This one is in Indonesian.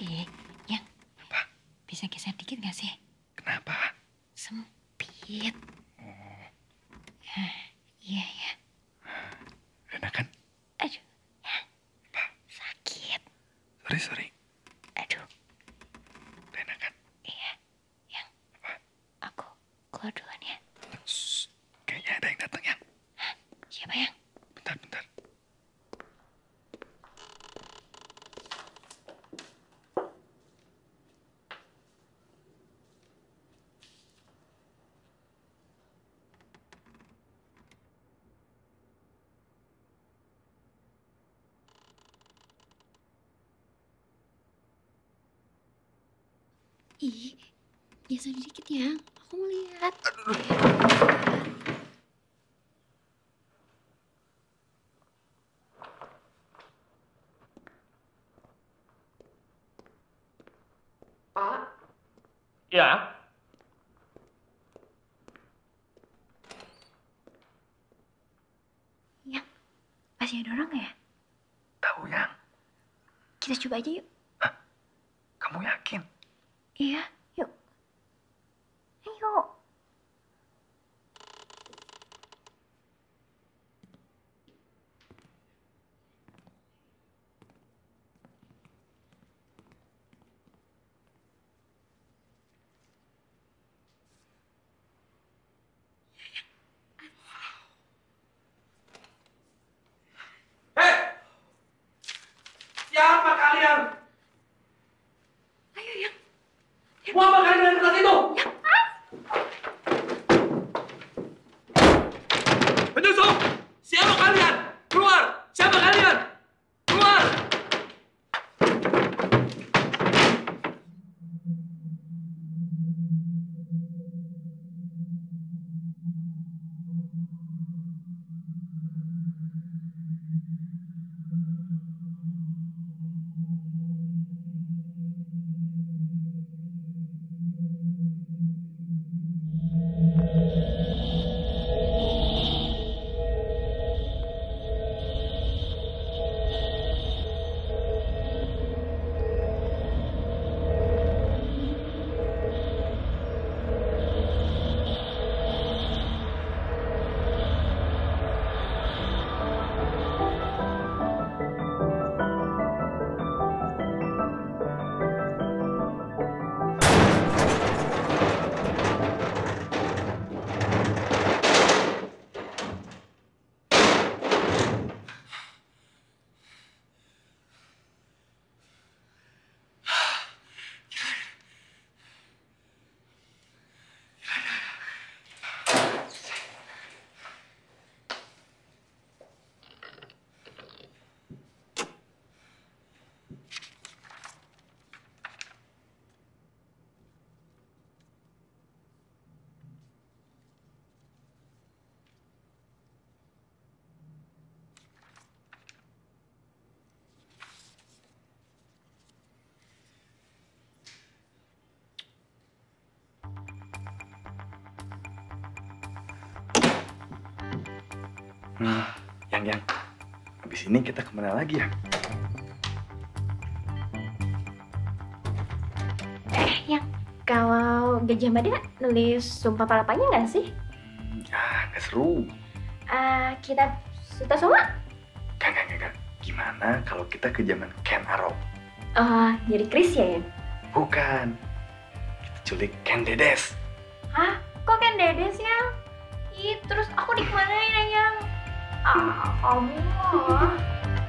Yang Apa? bisa geser dikit gak sih? Kenapa? Sempit. Oh, Iya ya. enak kan? Aduh, Apa? sakit. Sorry. Aduh, Enak kan? iya. Yang Apa? aku keluar duluan ya. Shh, kayaknya ada yang datang ya. Siapa yang? Bentar. Ih, geser dikit yang. Aku mau lihat. Pak? Ya? Yang masih ada orang gak ya? Tahu yang? Kita coba aja yuk. Kamu yakin? Iya, yuk. Ayo. Hei! Siapa kalian? Ayo yang. Mau apa kalian dari kelas itu? Penyusup! Siapa kalian? Keluar! Siapa kalian? Keluar! Yang. Habis ini kita kemana lagi ya? Yang kalau Gajah Mada nulis sumpah palapanya nggak sih? Nggak seru. Kita Suta Soma? Gak. Gimana kalau kita ke zaman Ken Arok? Jadi Chris ya, Yang? Bukan. Kita culik Ken Dedes. Hah? Kok kan Dedes, Yang? Ih, terus aku dikemanain, Yang? Kamu mah.